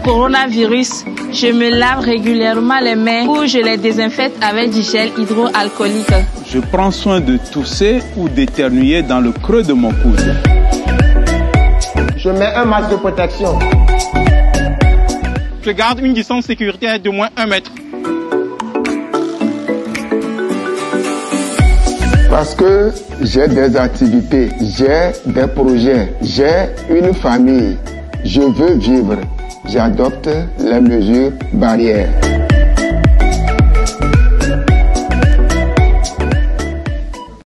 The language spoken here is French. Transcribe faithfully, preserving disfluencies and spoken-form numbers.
coronavirus, je me lave régulièrement les mains ou je les désinfecte avec du gel hydroalcoolique. Je prends soin de tousser ou d'éternuer dans le creux de mon coude. Je mets un masque de protection. Je garde une distance sécuritaire d'au moins un mètre. Parce que j'ai des activités, j'ai des projets, j'ai une famille. Je veux vivre. J'adopte les mesures barrières.